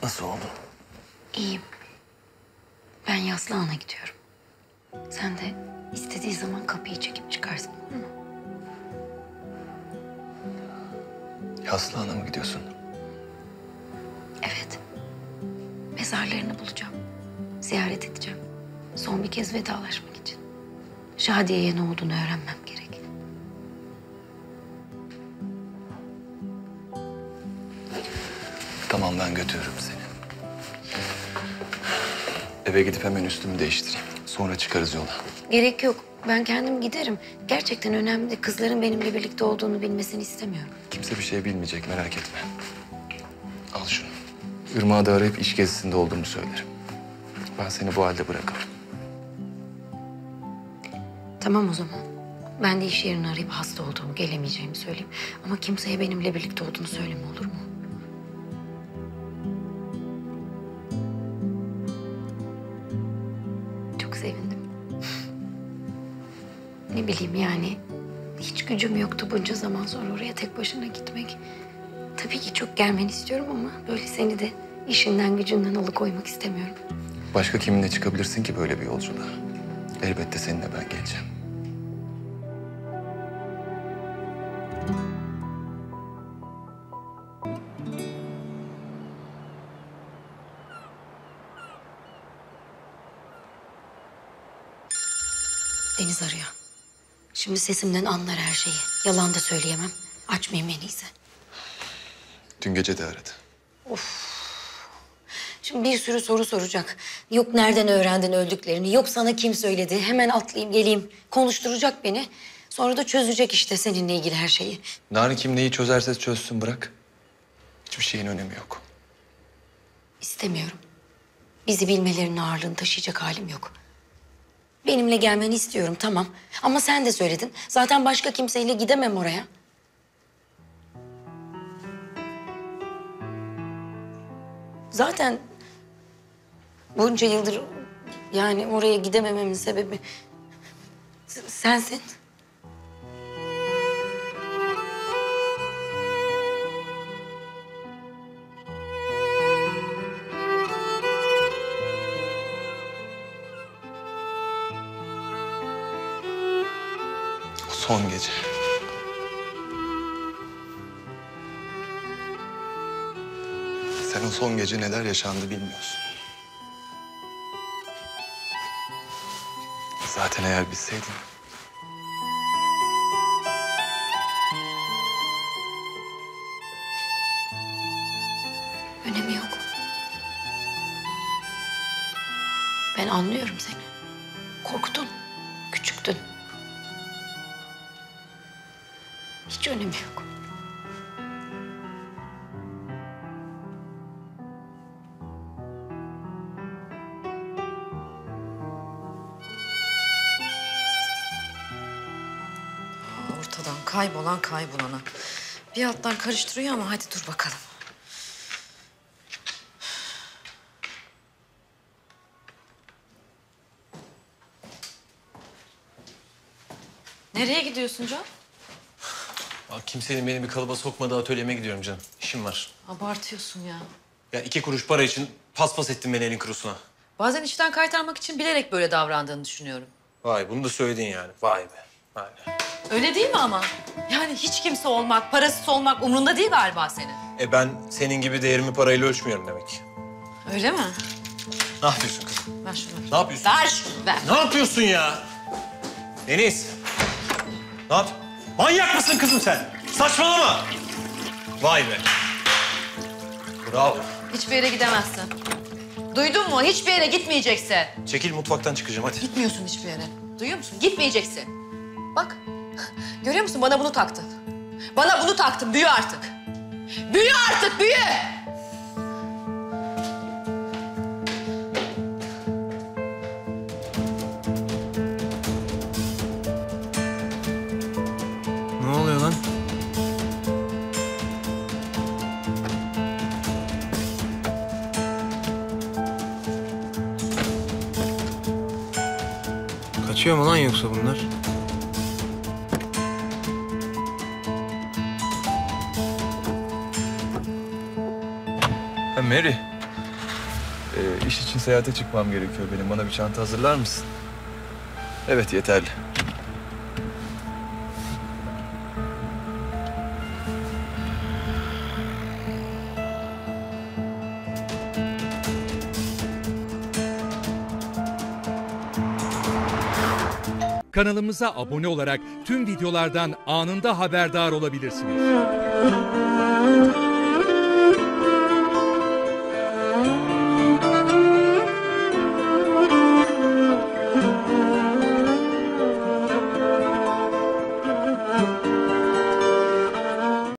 Nasıl oldu? İyiyim. Ben Yaslıhan'a gidiyorum. Sen de istediği zaman kapıyı çekip çıkarsın, olur mu? Yaslıhan'a mı gidiyorsun? Evet. Mezarlarını bulacağım. Ziyaret edeceğim. Son bir kez vedalaşmak için. Şadiye'ye ne olduğunu öğrenmem gerek. Tamam, ben götürürüm seni. Eve gidip hemen üstümü değiştireyim. Sonra çıkarız yola. Gerek yok. Ben kendim giderim. Gerçekten önemli değil. Kızların benimle birlikte olduğunu bilmesini istemiyorum. Kimse bir şey bilmeyecek, merak etme. Al şunu. Irmak'ı da arayıp iş gezisinde olduğumu söylerim. Ben seni bu halde bırakamam. Tamam o zaman. Ben de iş yerini arayıp hasta olduğumu, gelemeyeceğimi söyleyeyim. Ama kimseye benimle birlikte olduğunu söyleme, olur mu? Çok sevindim. Ne bileyim yani, hiç gücüm yoktu bunca zaman sonra oraya tek başına gitmek. Tabii ki çok gelmeni istiyorum ama böyle seni de işinden gücünden alıkoymak istemiyorum. Başka kiminle çıkabilirsin ki böyle bir yolculuğa? Elbette seninle ben geleceğim. Deniz arıyor. Şimdi sesimden anlar her şeyi. Yalan da söyleyemem. Açmayayım en iyisi. Dün gece de aradı. Şimdi bir sürü soru soracak. Yok nereden öğrendin öldüklerini, yok sana kim söyledi. Hemen atlayayım geleyim. Konuşturacak beni. Sonra da çözecek işte seninle ilgili her şeyi. Narin kim neyi çözerse çözsün, bırak. Hiçbir şeyin önemi yok. İstemiyorum. Bizi bilmelerinin ağırlığını taşıyacak halim yok. Benimle gelmeni istiyorum tamam. Ama sen de söyledin. Zaten başka kimseyle gidemem oraya. Zaten bunca yıldır yani oraya gidemememin sebebi sensin. O son gece. Sen o son gece neler yaşandı bilmiyorsun. Zaten eğer bilseydin... Önemi yok. Ben anlıyorum seni. Korktun, küçüktün. Hiç önemi yok. Ortadan kaybolan kaybolana. Bir alttan karıştırıyor ama hadi dur bakalım. Nereye gidiyorsun Can? Bak, kimsenin beni bir kalıba sokmadığı atölyeme gidiyorum canım. İşim var. Abartıyorsun ya. Ya 2 kuruş para için paspas ettin beni elin kurusuna. Bazen işten kaytarmak için bilerek böyle davrandığını düşünüyorum. Vay, bunu da söyledin yani. Vay be. Vay be. Öyle değil mi ama? Yani hiç kimse olmak, parasız olmak umrunda değil galiba senin. Ben senin gibi değerimi parayla ölçmüyorum demek. Öyle mi? Ne yapıyorsun kızım? Ver şunu. Ne yapıyorsun? Ver şunu, ver. Ne yapıyorsun ya? Deniz. Ne yap? Manyak mısın kızım sen? Saçmalama. Vay be. Bravo. Hiçbir yere gidemezsin. Duydun mu? Hiçbir yere gitmeyeceksin. Çekil, mutfaktan çıkacağım hadi. Gitmiyorsun hiçbir yere. Duyuyor musun? Gitmeyeceksin. Bak, görüyor musun? Bana bunu taktın. Bana bunu taktın. Büyü artık. Büyü artık, büyü! Ne oluyor lan? Kaçıyor mu lan yoksa bunlar? Ha Mary, İş için seyahate çıkmam gerekiyor benim. Bana bir çanta hazırlar mısın? Evet, yeterli. Kanalımıza abone olarak tüm videolardan anında haberdar olabilirsiniz.